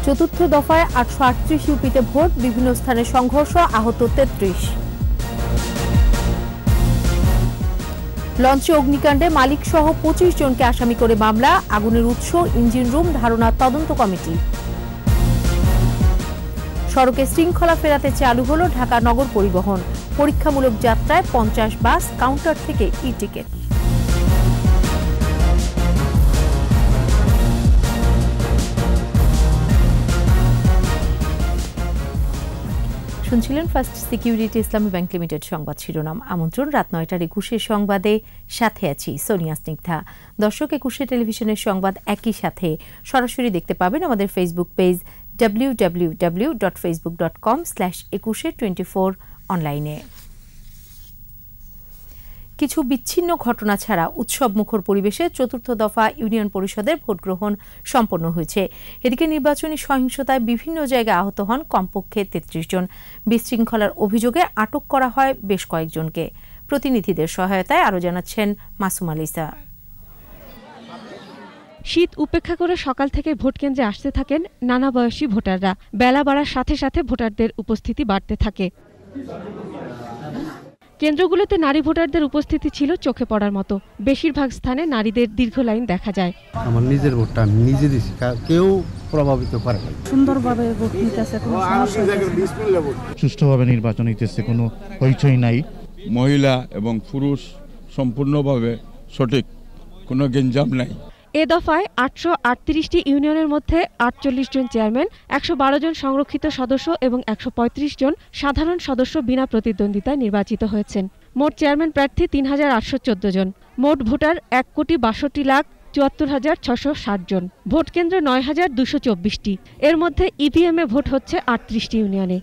চতুর্থ দফায় 838 ইউপিতে ভোট, বিভিন্ন স্থানে সংঘর্ষ, আহত 33। লঞ্চে অগ্নিকাণ্ডে মালিক সহ 25 জনকে আসামি করে মামলা, আগুনের উৎস, ইঞ্জিন রুম ধারণা তদন্ত কমিটি। সড়কে শৃঙ্খলা ফেরাতে চালু হলো ঢাকা নগর পরিবহন, পরীক্ষামূলক যাত্রায় 50 বাস, কাউন্টার থেকে ই-টিকেট। শুনছিলেন first security Islami bank limited সংবাদ শিরোনাম। আমন্ত্রণ রাত 9টার 21 সংবাদে, সাথে আছি সোনিয়া স্নিগ্ধা। দর্শক, 21 টেলিভিশনের সংবাদ একই সাথে সরাসরি দেখতে পাবেন আমাদের ফেসবুক পেজ www.facebook.com/2124 অনলাইনে। কিছু বিচ্ছিন্ন ঘটনা ছাড়া উৎসবমুখর পরিবেশে চতুর্থ দফা ইউনিয়ন পরিষদের ভোট গ্রহণ সম্পন্ন হয়েছে। এদিকে নির্বাচনী সহিংসতায় বিভিন্ন জায়গায় আহত হন কমপক্ষে 33 জন। বিশৃঙ্খলার অভিযোগে আটক করা হয় বেশ কয়েকজনকে। প্রতিনিধিদের সহায়তায় আরও জানাচ্ছেন মাসুম আলিসা। শীত উপেক্ষা করে সকাল থেকে ভোট কেন্দ্রে আসতে থাকেন নানা বয়সী ভোটাররা। বেলা বাড়ার সাথে সাথে ভোটারদের উপস্থিতি বাড়তে থাকে। কেন্দ্রগুলোতে নারী ভোটারদের উপস্থিতি ছিল চোখে পড়ার মতো। বেশিরভাগ স্থানে নারীদের দীর্ঘ লাইন দেখা যায়। আমার নিজের ভোটটা আমি নিজে দিচ্ছি, কেউ প্রভাবিত করে না। সুন্দরভাবে ভোট নিতেছে, কোনো সমস্যা নেই। সুষ্ঠুভাবে নির্বাচন হইতেছে, কোনো হইচই নাই। মহিলা এবং পুরুষ সম্পূর্ণভাবে সঠিক, কোনো গেঞ্জাম নাই। এ দফায় 838টি ইউনিয়নের মধ্যে 48 জন চেয়ারম্যান, 112 জন সংরক্ষিত সদস্য এবং 135 জন সাধারণ সদস্য বিনা প্রতিদ্বন্দ্বিতায় নির্বাচিত হয়েছেন। মোট চেয়ারম্যান প্রার্থী 3814 জন। মোট ভোটার 1,62,74,660 জন। ভোট কেন্দ্র 9224টি। এর মধ্যে ইভিএমে ভোট হচ্ছে 38টি ইউনিয়নে।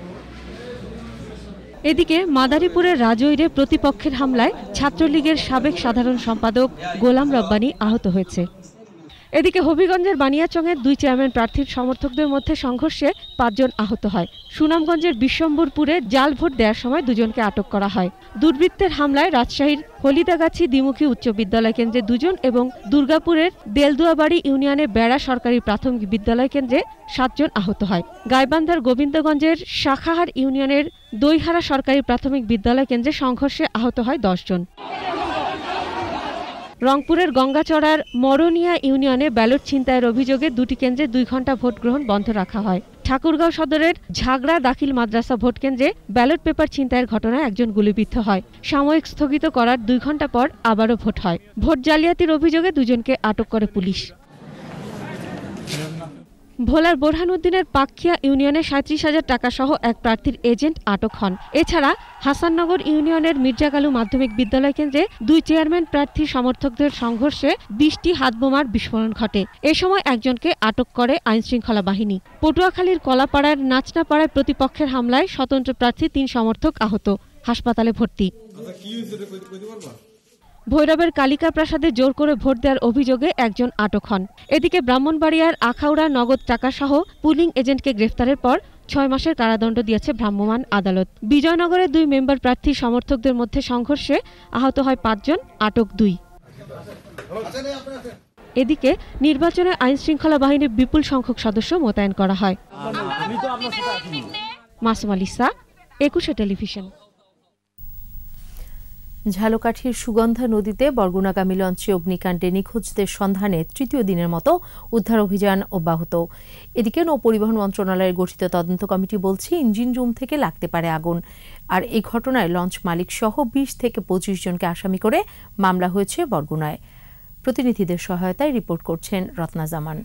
এদিকে মাদারীপুরের রাজৈরে প্রতিপক্ষের হামলায় ছাত্রলীগের সাবেক সাধারণ সম্পাদক গোলাম রব্বানী আহত হয়েছে। এদিকে হবিগঞ্জের বানিয়াচংয়ের 2 চেয়ারম্যান প্রার্থীর সমর্থকদের মধ্যে সংঘর্ষে 5 জন আহত হয়। সুনামগঞ্জের বিশ্বম্বরপুরে জাল ভোট দেওয়ার সময় 2 জনকে আটক করা হয়। দুর্বৃত্তের হামলায় রাজশাহীর হলিদাগাছি দ্বিমুখী উচ্চ বিদ্যালয় কেন্দ্রে 2 জন এবং দুর্গাপুরের দেলদুয়াবাড়ি ইউনিয়নে বেড়া সরকারি প্রাথমিক বিদ্যালয় কেন্দ্রে 7 জন আহত হয়। গাইবান্ধার গোবিন্দগঞ্জের শাখাহার ইউনিয়নের দইহারা সরকারি প্রাথমিক বিদ্যালয় কেন্দ্রে সংঘর্ষে আহত হয় 10 জন। রংপুরের গঙ্গাচড়ার মরনিয়া ইউনিয়নে ব্যালট ছিনতাইয়ের অভিযোগে 2টি কেন্দ্রে 2 ঘণ্টা ভোট গ্রহণ বন্ধ রাখা হয়। ঠাকুরগাঁও সদরের ঝাগড়া দাখিল মাদ্রাসা ভোট কেন্দ্রে ব্যালট পেপার ছিনতাইয়ের ঘটনায় একজন গুলিবিদ্ধ হয়। সাময়িক স্থগিত করার 2 ঘণ্টা পর আবারও ভোট হয়। ভোট জালিয়াতির অভিযোগে 2 জনকে আটক করে পুলিশ। ভোলার বোরহানউদ্দিনের পাখিয়া ইউনিয়নে 37,000 টাকা সহ এক প্রার্থীর এজেন্ট আটক হন। এছাড়া হাসাননগর ইউনিয়নের মির্জাকালু মাধ্যমিক বিদ্যালয় কেন্দ্রে 2 চেয়ারম্যান প্রার্থী সমর্থকদের সংঘর্ষে 20টি হাতবোমার বিস্ফোরণ ঘটে। এ সময় একজনকে আটক করে আইনশৃঙ্খলা বাহিনী। পটুয়াখালীর কলাপাড়ার নাচনাপাড়ায় প্রতিপক্ষের হামলায় স্বতন্ত্র প্রার্থী 3 সমর্থক আহত, হাসপাতালে ভর্তি। ভৈরবের কালিকা প্রাসাদে জোর করে ভোট দেওয়ার অভিযোগে একজন আটক হন। এদিকে ব্রাহ্মণবাড়িয়ার আখাউড়া নগদ টাকাসহ পুলিং এজেন্টকে গ্রেফতারের পর 6 মাসের কারাদণ্ড দিয়েছে ভ্রাম্যমাণ আদালত। বিজয়নগরের 2 মেম্বার প্রার্থী সমর্থকদের মধ্যে সংঘর্ষে আহত হয় 5 জন, আটক 2। এদিকে নির্বাচনে আইনশৃঙ্খলা বাহিনীর বিপুল সংখ্যক সদস্য মোতায়েন করা হয়। মাসুম আলিসা, 21 টেলিভিশন। ঝালকাঠির সুগন্ধা নদীতে বরগুনাগামী লঞ্চে অগ্নিকাণ্ডে নিখোঁজদের সন্ধানে 3য় দিনের মতো উদ্ধার অভিযান অব্যাহত। এদিকে নৌপরিবহন মন্ত্রণালয়ের গঠিত তদন্ত কমিটি বলছে ইঞ্জিন রুম থেকে লাগতে পারে আগুন। আর এই ঘটনায় লঞ্চ মালিক সহ 20 থেকে 25 জনকে আসামি করে মামলা হয়েছে বরগুনায়। প্রতিনিধিদের সহায়তায় রিপোর্ট করছেন রত্না জামান।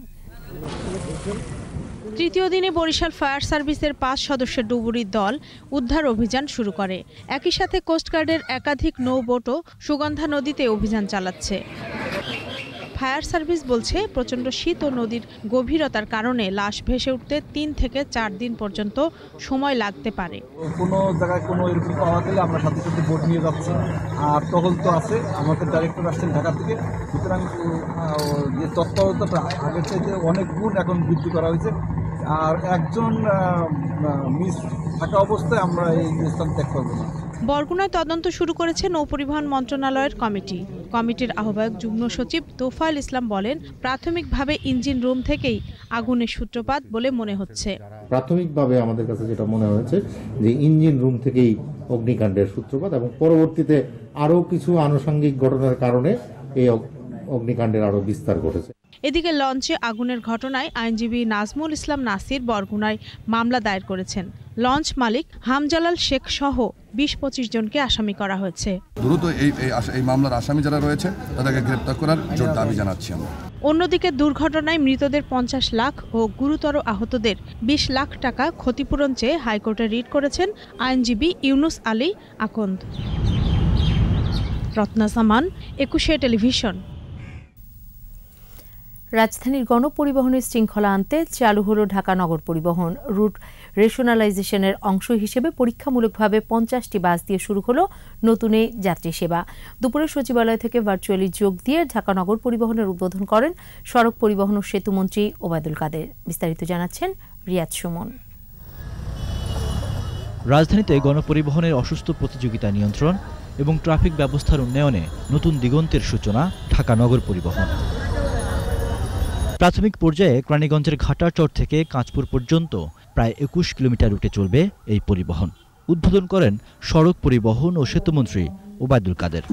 3য় দিনে বরিশাল ফায়ার সার্ভিসের 5 সদস্যের ডুবুরির দল উদ্ধার অভিযান শুরু করে। একই সাথে কোস্টগার্ডের একাধিক নৌবোটও সুগন্ধা নদীতে অভিযান চালাচ্ছে। ফায়ার সার্ভিস বলছে প্রচণ্ড শীত ও নদীর গভীরতার কারণে লাশ ভেসে উঠতে 3 থেকে 4 দিন পর্যন্ত সময় লাগতে পারে। কোনো জায়গায় কোনো এরকম পাওয়া গেলে আমরা সাথে সাথে বোট নিয়ে যাচ্ছি। আর টহল তো আছে, আমাদের ডাইরেক্টর আসছেন ঢাকা থেকে, সুতরাং যে তৎপরতা আগের চাইতে অনেক গুণ এখন বৃদ্ধি করা হয়েছে। আর একজন মিস থাকা অবস্থায় আমরা এই স্থান ত্যাগ করবো না। বরগুনায় তদন্ত শুরু করেছে নৌপরিবহন মন্ত্রণালয়ের কমিটির আহ্বায়ক যুগ্ম সচিব তোফায়েল ইসলাম বলেন, প্রাথমিকভাবে ইঞ্জিন রুম থেকেই আগুনের সূত্রপাত বলে মনে হচ্ছে। প্রাথমিকভাবে আমাদের কাছে যেটা মনে হয়েছে যে ইঞ্জিন রুম থেকেই অগ্নিকাণ্ডের সূত্রপাত, এবং পরবর্তীতে আরও কিছু আনুষঙ্গিক ঘটনার কারণে এই অগ্নিকাণ্ডের আরও বিস্তার ঘটেছে। এদিকে লঞ্চে আগুনের ঘটনায় আইনজীবী নাজমুল ইসলাম নাসির বরগুনায় মামলা দায়ের করেছেন। লঞ্চ মালিক হামজালাল শেখ সহ ২০-২৫ জনকে আসামি করা হয়েছে। দ্রুত এই মামলার আসামি যারা রয়েছে তাদেরকে গ্রেপ্তার করার জোর দাবি জানাচ্ছি আমরা। অন্যদিকে দুর্ঘটনায় মৃতদের ৫০ লাখ ও গুরুতর আহতদের ২০ লাখ টাকা ক্ষতিপূরণ চেয়ে হাইকোর্টে রিট করেছেন আইনজীবী ইউনুস আলী আকন্দ। রত্না সামান, ২১ টেলিভিশন। রাজধানীর গণপরিবহনের শৃঙ্খলা আনতে চালু হলো ঢাকা নগর পরিবহন। রুট রেশনালাইজেশনের অংশ হিসেবে পরীক্ষামূলকভাবে ৫০টি বাস দিয়ে শুরু হলো নতুন এই যাত্রী সেবা। দুপুরে সচিবালয় থেকে ভার্চুয়ালি যোগ দিয়ে ঢাকা নগর পরিবহনের উদ্বোধন করেন সড়ক পরিবহন ও সেতুমন্ত্রী ওবায়দুল কাদের। বিস্তারিত জানাচ্ছেন রিয়াদ সুমন। রাজধানীতে গণপরিবহনের অসুস্থ প্রতিযোগিতা নিয়ন্ত্রণ এবং ট্রাফিক ব্যবস্থার উন্নয়নে নতুন দিগন্তের সূচনা ঢাকা নগর পরিবহন। প্রাথমিক পর্যায়ে কেরানীগঞ্জের ঘাটারচর থেকে কাঁচপুর পর্যন্ত প্রায় ২১ কিলোমিটার রুটে চলবে এই পরিবহন। উদ্বোধন করেন সড়ক পরিবহন ও সেতুমন্ত্রী ওবায়দুল কাদের।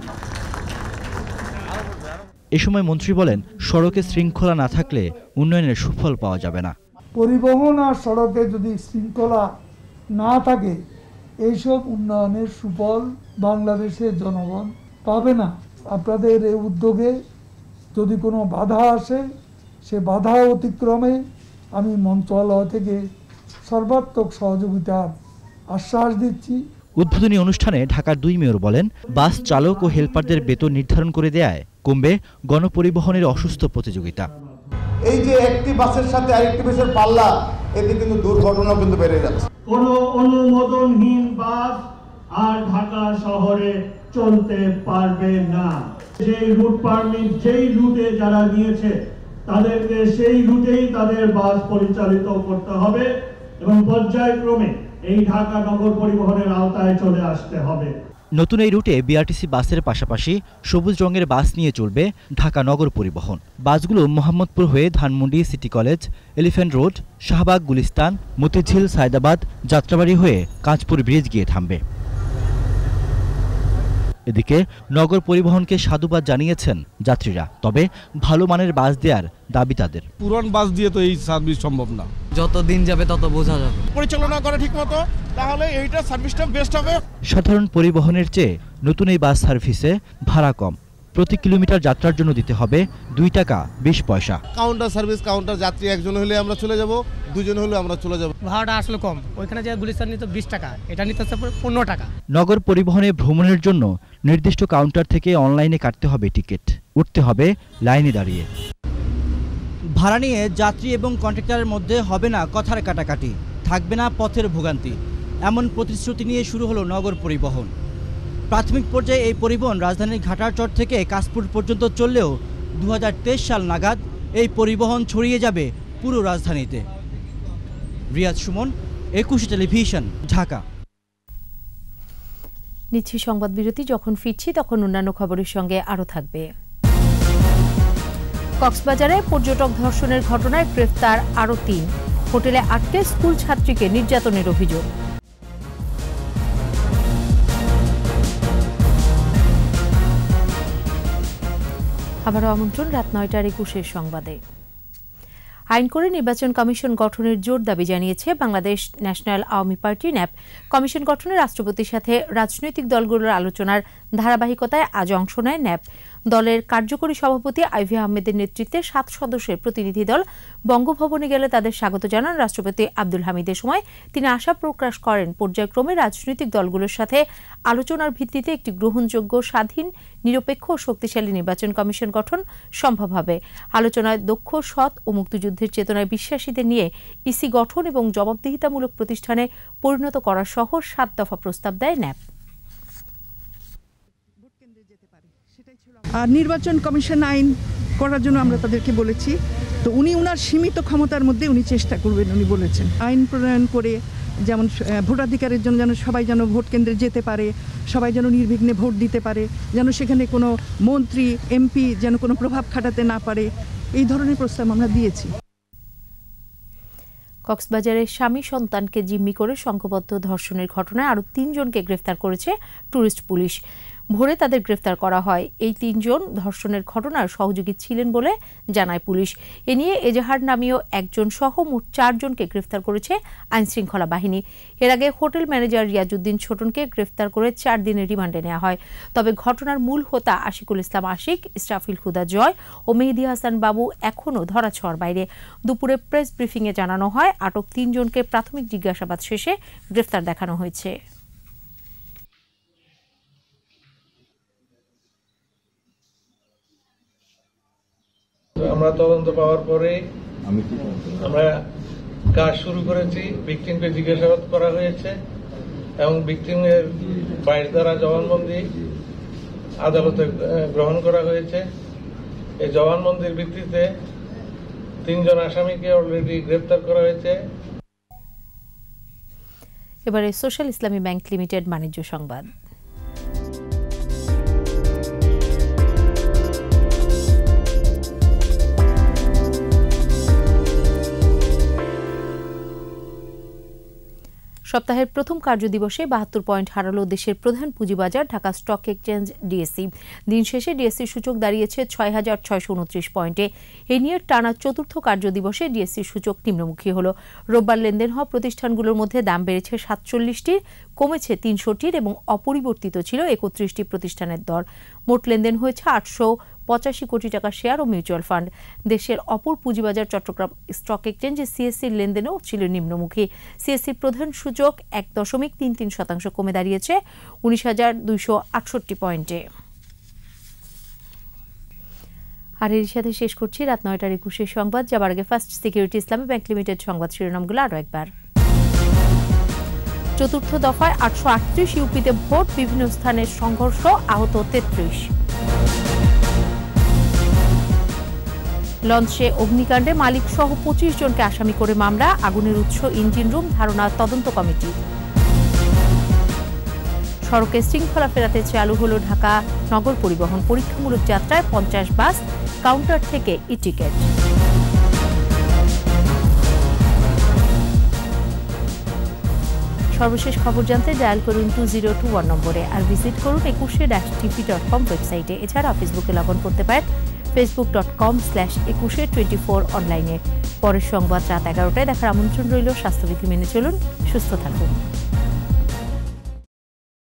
এ সময় মন্ত্রী বলেন, সড়কে শৃঙ্খলা না থাকলে উন্নয়নের সুফল পাওয়া যাবে না। পরিবহন আর সড়কে যদি শৃঙ্খলা না থাকে, এইসব উন্নয়নের সুফল বাংলাদেশের জনগণ পাবে না। আপনাদের এই উদ্যোগে যদি কোনো বাধা আসে, সে বাধা অতিক্রমে আমি মন্ত্রণালয় থেকে সর্বাত্মক সহযোগিতার আশ্বাস দিচ্ছি। উদ্বোধনী অনুষ্ঠানে ঢাকার ২ মেয়র বলেন, বাস চালক ও হেলপারদের বেতন নির্ধারণ করে দেয়ায় কমবে গণপরিবহনের অসুস্থ প্রতিযোগিতা। এই যে একটি বাসের সাথে আরেকটি বাসের পাল্লা, এতে কিন্তু দুর্ঘটনা কিন্তু বেড়ে যাচ্ছে। কোনো অনুমোদনহীন বাস আর ঢাকা শহরে চলতে পারবে না। যেই রুট পারমিট যেই রুটে যারা নিয়েছে তাদেরকে সেই রুটেই তাদের বাস পরিচালিত করতে হবে এবং পর্যায়ক্রমে এই ঢাকা নগর পরিবহনের আওতায় চলে আসতে হবে। নতুন এই রুটে বিআরটিসি বাসের পাশাপাশি সবুজ রঙের বাস নিয়ে চলবে ঢাকা নগর পরিবহন। বাসগুলো মোহাম্মদপুর হয়ে Dhanmondi city college, elephant road, Shahbag, Gulistan, Motijheel, Saydabad, Jatrabari হয়ে কাঁচপুর ব্রিজ গিয়ে থামবে। এদিকে নগর পরিবহনকে সাধুবাদ জানিয়েছেন যাত্রীরা, তবে ভালো মানের বাস দেওয়ার দাবি তাদের। পুরান বাস দিয়ে তো এই সার্ভিস সম্ভব না। যত দিন যাবে তত বোঝা যাবে। পরিচালনা করে ঠিকমতো, তাহলে এইটা সার্ভিসটা বেস্ট হবে। সাধারণ পরিবহনের চেয়ে নতুন এই বাস সার্ভিসে ভাড়া কম। প্রতি কিলোমিটার যাত্রার জন্য দিতে হবে ২ টাকা ২০ পয়সা। কাউন্টার সার্ভিস, কাউন্টার যাত্রী একজন হলে আমরা চলে যাব, দুজন হলে আমরা চলে যাব। ভাড়াটা আসলে কম। ওইখানে যে গুলিস্তান নিত ২০ টাকা, এটা নিতে হচ্ছে ১৫ টাকা। নগর পরিবহনে ভ্রমণের জন্য নির্দিষ্ট কাউন্টার থেকে অনলাইনে কাটতে হবে টিকিট, উঠতে হবে লাইনে দাঁড়িয়ে। ভাড়া নিয়ে যাত্রী এবং কন্ট্রাক্টরের মধ্যে হবে না কথার কাটাকাটি, থাকবে না পথের ভোগান্তি, এমন প্রতিশ্রুতি নিয়ে শুরু হলো নগর পরিবহন। প্রাথমিক পর্যায়ে এই পরিবহন রাজধানীর ঘাটারচর থেকে কাশপুর পর্যন্ত চললেও ২০২৩ সাল নাগাদ এই পরিবহন ছড়িয়ে যাবে পুরো রাজধানীতে। রিয়াদ সুমন, ২১ টেলিভিশন, ঢাকা। নিচ্ছি সংবাদ বিরতি। যখন ফিরছি তখন অন্যান্য খবরের সঙ্গে আরও থাকবে। কক্সবাজারে পর্যটক ধর্ষণের ঘটনায় গ্রেফতার আরও ৩। হোটেলে আটকে স্কুল ছাত্রীকে নির্যাতনের অভিযোগ। আবারও আমন্ত্রণ রাত ৯টার ২১ সংবাদে। আইন করে নির্বাচন কমিশন গঠনের জোর দাবি জানিয়েছে Bangladesh national Awami party NAP. Commission গঠনে রাষ্ট্রপতির সাথে রাজনৈতিক দলগুলোর আলোচনার ধারাবাহিকতায় আজ অংশ নেয় ন্যাপ। দলের কার্যকরী সভাপতি আইভি আহমেদের নেতৃত্বে ৭ সদস্যের প্রতিনিধি দল বঙ্গভবনে গেলে তাদের স্বাগত জানান রাষ্ট্রপতি আব্দুল হামিদের। সময় তিনি আশা প্রকাশ করেন পর্যায়ক্রমে রাজনৈতিক দলগুলোর সাথে আলোচনার ভিত্তিতে একটি গ্রহণযোগ্য, স্বাধীন, নিরপেক্ষ ও শক্তিশালী নির্বাচন কমিশন গঠন সম্ভব হবে। আলোচনায় দক্ষ, সৎ ও মুক্তিযুদ্ধের চেতনায় বিশ্বাসীদের নিয়ে ইসি গঠন এবং জবাবদিহিতামূলক প্রতিষ্ঠানে পরিণত করা সহ ৭ দফা প্রস্তাব দেয় ন্যাপ। নির্বাচন কমিশন আইন করার জন্য আমরা তাদেরকে বলেছি, তো উনি উনার সীমিত ক্ষমতার মধ্যে উনি চেষ্টা করবেন, উনি বলেছেন। আইন প্রণয়ন করে যেমন ভোটাধিকারের জন্য যেন সবাই যেন ভোট কেন্দ্রে যেতে পারে, সবাই যেন নির্বিঘ্নে ভোট দিতে পারে, যেন সেখানে কোনো মন্ত্রী এমপি যেন কোনো প্রভাব খাটাতে না পারে, এই ধরনের প্রস্তাব আমরা দিয়েছি। কক্সবাজারে স্বামী সন্তানকে জিম্মি করে সংঘবদ্ধ ধর্ষণের ঘটনায় আরও 3 জনকে গ্রেফতার করেছে ট্যুরিস্ট পুলিশ। ভোরে তাদের গ্রেফতার করা হয়। এই 3 জন ধর্ষণের ঘটনার সহযোগী ছিলেন বলে জানায় পুলিশ। এ নিয়ে এজাহার নামীয় একজন সহ মোট 4 জনকে গ্রেফতার করেছে আইনশৃঙ্খলা বাহিনী। এর আগে হোটেল ম্যানেজার রিয়াজউদ্দিন ছোটনকে গ্রেফতার করে 4 দিনের রিমান্ডে নেওয়া হয়। তবে ঘটনার মূল হোতা আশিকুল ইসলাম আশিক, ইসরাফিল হুদা জয় ও মেহেদী হাসান বাবু এখনও ধরাছোঁয়ার বাইরে। দুপুরে প্রেস ব্রিফিংয়ে জানানো হয়, আটক 3 জনকে প্রাথমিক জিজ্ঞাসাবাদ শেষে গ্রেফতার দেখানো হয়েছে। আমরা তদন্ত পাওয়ার পরে আমরা কাজ শুরু করেছি। ভিকটিমকে জিজ্ঞাসাবাদ করা হয়েছে এবং ভিকটিমের 22 ধারা জবানবন্দি আদালতে গ্রহণ করা হয়েছে। এই জবানবন্দির ভিত্তিতে 3 জন আসামিকে অলরেডি গ্রেপ্তার করা হয়েছে। এবারে সোশ্যাল ইসলামী ব্যাংক লিমিটেড বাণিজ্য সংবাদ। সপ্তাহের প্রথম কার্যদিবসে 72 পয়েন্ট হারালো দেশের প্রধান পুঁজিবাজার ঢাকা স্টক এক্সচেঞ্জ ডিএসসি। দিন শেষে ডিএসসি সূচক দাঁড়িয়েছে 6629 পয়েন্টে। এ নিয়ে টানা চতুর্থ কার্যদিবসে ডিএসসি সূচক নিম্নমুখী হলো। রোববার লেনদেন হওয়া প্রতিষ্ঠানগুলোর মধ্যে দাম বেড়েছে 47টির, কমেছে 300টির এবং অপরিবর্তিত ছিল 31টি প্রতিষ্ঠানের দর। মোট লেনদেন হয়েছে 885 কোটি টাকা শেয়ার ও মিউচুয়াল ফান্ড। দেশের অপর পুঁজিবাজার চট্টগ্রাম স্টক এক্সচেঞ্জে সিএসসির লেনদেনও ছিল নিম্নমুখী। সিএসসির প্রধান সূচক 1.33% কমে দাঁড়িয়েছে 19,268 পয়েন্টে। আর এর সাথে শেষ করছি রাত 9টার 21 সংবাদ। যাবার আগে first security Islami bank limited সংবাদ শিরোনামগুলো আরও একবার। চতুর্থ দফায় 838 ইউপিতে ভোট, বিভিন্ন স্থানের সংঘর্ষ, আহত 33। লঞ্চে অগ্নিকাণ্ডে মালিক সহ 25 জনকে আসামি করে মামলা, আগুনের উৎস ইঞ্জিন রুম, ধারণা তদন্ত কমিটি। সড়কে শৃঙ্খলা ফেরাতে চালু হলো ঢাকা নগর পরিবহন, পরীক্ষামূলক যাত্রায় 50 বাস, কাউন্টার থেকে ই-টিকেট। সর্বশেষ খবর জানতে ডায়াল করুন 2021 নম্বরে, আর ভিজিট করুন 21-tv.com ওয়েবসাইটে। এছাড়া ফেসবুকে লগ অন করতে পারেন facebook.com/2124 অনলাইনে। পরের সংবাদ রাত 11টায় দেখার আমন্ত্রণ রইল। স্বাস্থ্যবিধি মেনে চলুন, সুস্থ থাকুন।